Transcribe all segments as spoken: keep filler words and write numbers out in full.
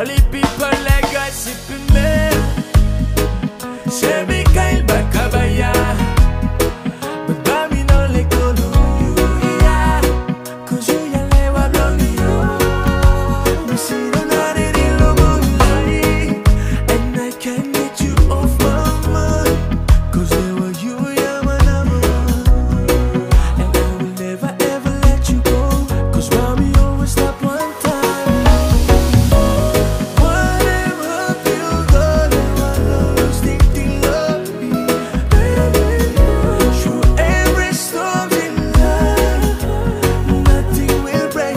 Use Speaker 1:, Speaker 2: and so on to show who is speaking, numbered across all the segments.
Speaker 1: All the people like gossiping me. Say me kind Baka Baya, but Davie no let go of you, yeah. Cause you ya le wa blow you. Me see the night in the moonlight, and I can't get you off my mind. Cause there were you, yeah, my number one. And I will never ever let you go. Cause while we always stop one time. Whatever feel good, and I love stinking love me, baby. Through every storm in life, nothing will break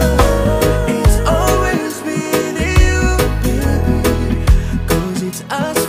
Speaker 1: us. It's always been you, baby. Cause it's us.